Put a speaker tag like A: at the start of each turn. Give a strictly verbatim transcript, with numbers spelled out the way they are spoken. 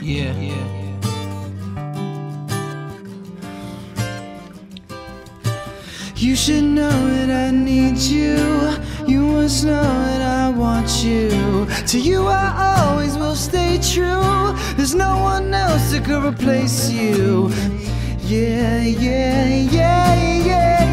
A: Yeah, yeah. You should know that I need you. You must know that I want you. To you I always will stay true. There's no one else that could replace you. Yeah, yeah, yeah, yeah.